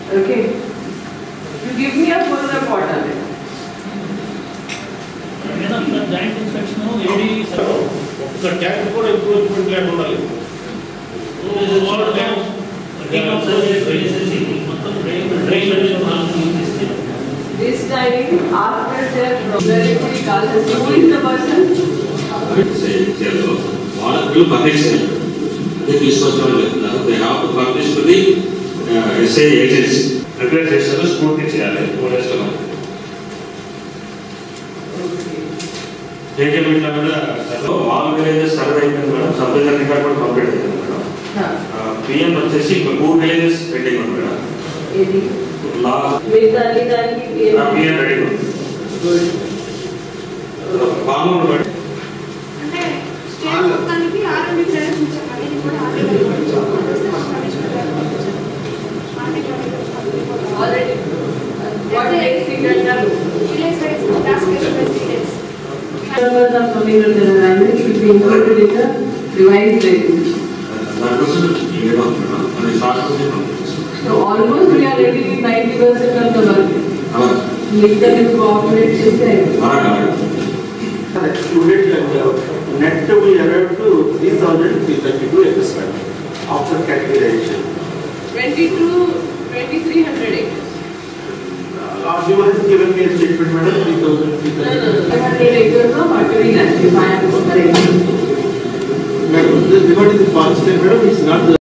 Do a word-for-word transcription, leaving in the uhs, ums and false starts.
Okay. You give me a full report on it. Madam, the joint inspection A D the tank కూడా improvement లేకుండా ఉండాలి. All tanks This time, after their regulatory classes, who is the person? All publication. They have to publish to the uh, S A agency. Regulation is పూర్తి చేయాలి. ఏకే మీట్లా కూడా all villages survey అయిపోయింది madam. Sub division record కూడా complete అయింది madam. PM వచ్చేసి ఇంకా టూ విలేజెస్ పెండింగ్ ఉంది మేడం. ఏది? లాస్ట్ మిగతాది దానికి పిఎం రెడీ ఉంది. బాగుంది మేడం. అంటే స్టేట్ మొత్తానికి ఆర్ఎండి ప్రవేశించాలి. ఇది కూడా RMD already what makes it done? Village wise, task based details. Members of communal alignment should be included in the revised regulation. So almost we are ready with ninety percent of the work. Make them cooperate with them. Student net we arrived to three thousand three thirty-two acres after categorization. twenty-two, twenty-three hundred acres. Last year has given me a statement, madam, three thousand three No, thirty-two. no, no. five hundred acres of artery land, if I am correct. Madam, regarding the past, madam, it's not the